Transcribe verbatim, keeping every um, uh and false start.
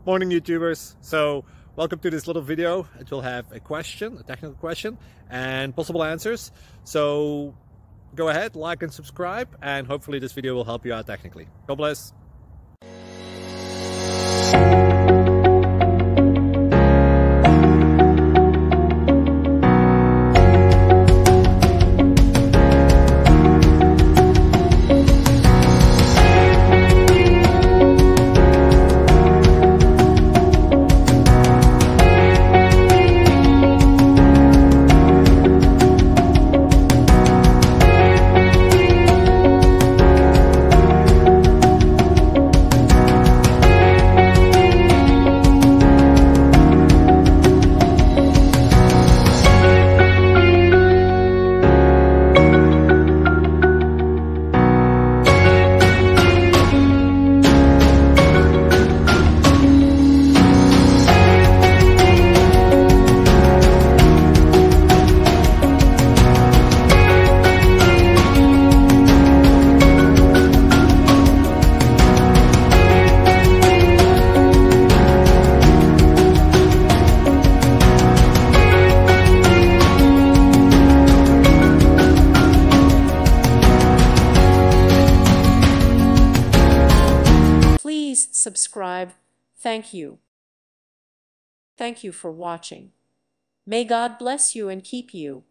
Morning YouTubers. So welcome to this little video. It will have a question, a technical question, and possible answers. So go ahead, like and subscribe, and hopefully this video will help you out technically. God bless. Please subscribe. Thank you. Thank you for watching. May God bless you and keep you.